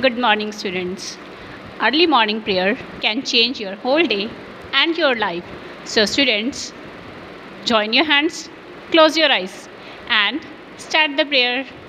Good morning, students. Early morning prayer can change your whole day and your life. So, students, join your hands, close your eyes, and start the prayer.